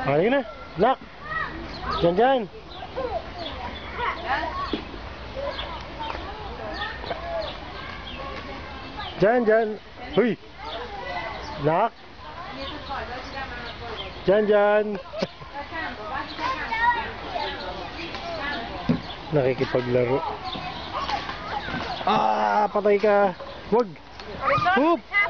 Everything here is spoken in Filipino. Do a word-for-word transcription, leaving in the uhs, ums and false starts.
Halika na. Nak. Diyan, diyan. Diyan, diyan. Huy. Nak. Diyan, diyan. Nakikipaglaro. Ah, patay ka. Wag. Hoop.